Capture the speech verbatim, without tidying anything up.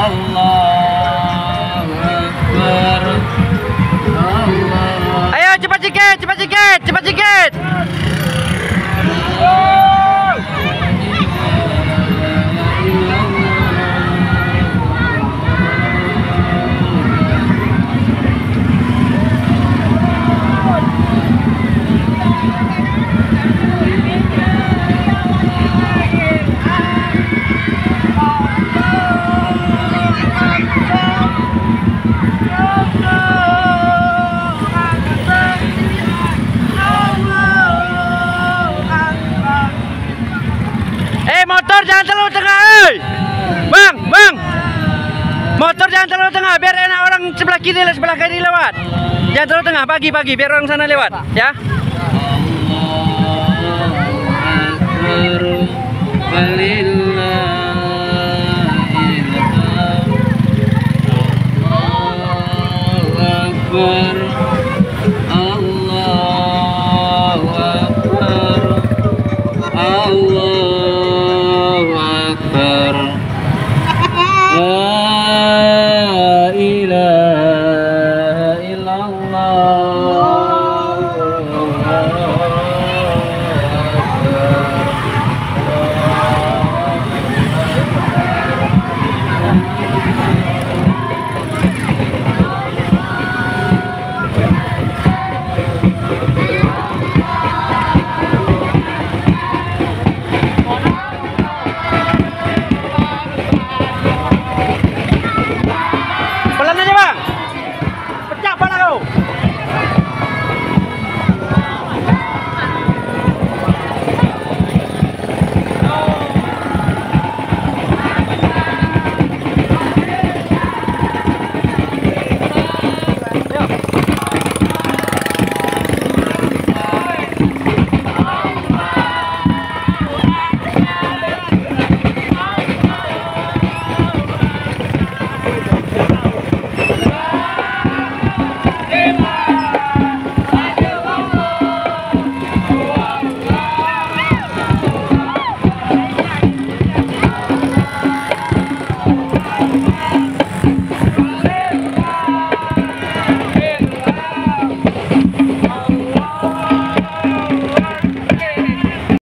Allahu Akbar. Allah. Ayo cepat sikit, cepat sikit, cepat sikit. Motor jangan terlalu tengah, eh. Bang, bang. Motor jangan terlalu tengah, biar enak orang sebelah kiri, sebelah kiri lewat. Jangan terlalu tengah, pagi-pagi biar orang sana lewat, ya. Allahu Akbar.